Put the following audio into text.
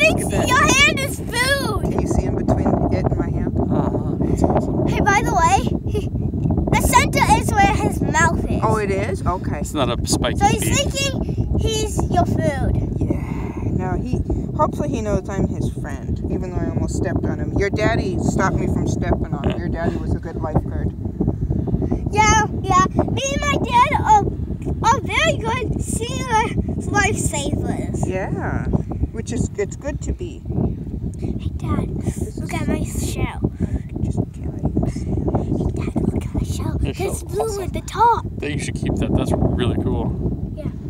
thinks your hand is food. Can you see in between it and my hand? That's awesome. Hey, by the way, the center is where his mouth is. Oh, it is? Okay. It's not a spiky So he's beak. thinking he's your food. Yeah. No, hopefully he knows I'm his friend, even though I almost stepped on him. Your daddy stopped me from stepping on him. Your daddy was a good lifeguard. Yeah. Me and my dad are very good sea lifesavers. Yeah. Which is, it's good to be. Hey, Dad, look at my shell. Just can't even see it. Dad, look at my shell. Your It's shell's blue awesome. at the top. You should keep that. That's really cool. Yeah.